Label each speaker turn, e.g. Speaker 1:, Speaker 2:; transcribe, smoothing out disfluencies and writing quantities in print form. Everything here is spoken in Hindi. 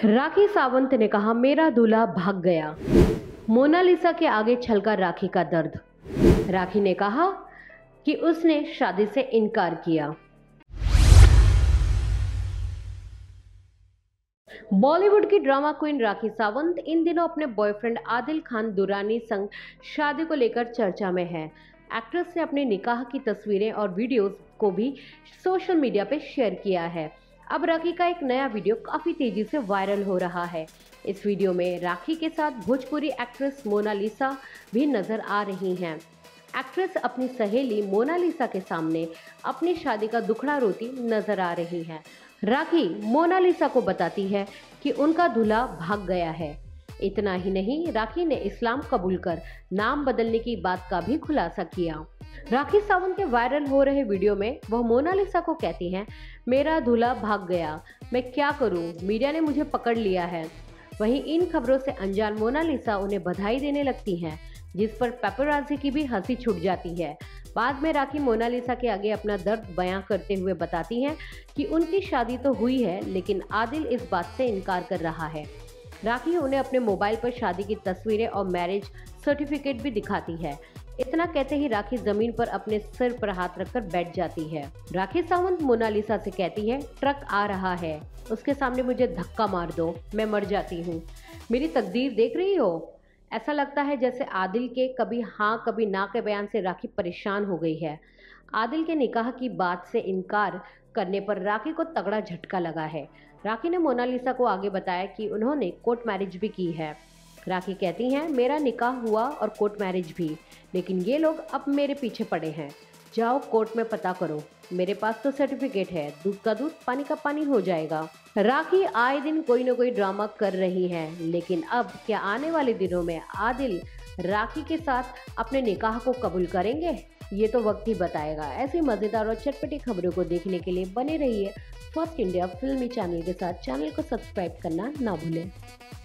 Speaker 1: राखी सावंत ने कहा, मेरा दूल्हा भाग गया। मोनालिसा के आगे छलका राखी का दर्द। राखी ने कहा कि उसने शादी से इनकार किया। बॉलीवुड की ड्रामा क्वीन राखी सावंत इन दिनों अपने बॉयफ्रेंड आदिल खान दुरानी संग शादी को लेकर चर्चा में है। एक्ट्रेस ने अपने निकाह की तस्वीरें और वीडियोस को भी सोशल मीडिया पे शेयर किया है। अब राखी का एक नया वीडियो काफी तेजी से वायरल हो रहा है। इस वीडियो में राखी के साथ भोजपुरी एक्ट्रेस मोनालिसा भी नजर आ रही हैं। एक्ट्रेस अपनी सहेली मोनालिसा के सामने अपनी शादी का दुखड़ा रोती नजर आ रही हैं। राखी मोनालिसा को बताती है कि उनका दूल्हा भाग गया है। इतना ही नहीं, राखी ने इस्लाम कबूल कर नाम बदलने की बात का भी खुलासा किया। राखी सावंत के वायरल हो रहे वीडियो में वह मोनालिसा को कहती हैं, मेरा दूल्हा भाग गया, मैं क्या करूं, मीडिया ने मुझे पकड़ लिया है। वहीं इन खबरों से अनजान मोनालिसा उन्हें बधाई देने लगती हैं, जिस पर पेपराजी की भी हंसी छूट जाती है। बाद में राखी मोनालिसा के आगे अपना दर्द बयां करते हुए बताती हैं कि उनकी शादी तो हुई है, लेकिन आदिल इस बात से इनकार कर रहा है। राखी उन्हें अपने मोबाइल पर शादी की तस्वीरें और मैरिज सर्टिफिकेट भी दिखाती है। इतना कहते ही राखी जमीन पर अपने सिर पर हाथ रखकर बैठ जाती है। राखी सावंत मोनालिसा से कहती है, ट्रक आ रहा है, उसके सामने मुझे धक्का मार दो, मैं मर जाती हूँ। मेरी तकदीर देख रही हो। ऐसा लगता है जैसे आदिल के कभी हाँ कभी ना के बयान से राखी परेशान हो गई है। आदिल के निकाह की बात से इनकार करने पर राखी को तगड़ा झटका लगा है। राखी ने मोनालिसा को आगे बताया कि उन्होंने कोर्ट मैरिज भी की है। राखी कहती हैं, मेरा निकाह हुआ और कोर्ट मैरिज भी, लेकिन ये लोग अब मेरे पीछे पड़े हैं। जाओ कोर्ट में पता करो, मेरे पास तो सर्टिफिकेट है, दूध का दूध पानी का पानी हो जाएगा। राखी आए दिन कोई न कोई ड्रामा कर रही है, लेकिन अब क्या आने वाले दिनों में आदिल राखी के साथ अपने निकाह को कबूल करेंगे? ये तो वक्त ही बताएगा। ऐसी मजेदार और चटपटी खबरों को देखने के लिए बने रहिए फर्स्ट इंडिया फिल्मी चैनल के साथ। चैनल को सब्सक्राइब करना ना भूलें।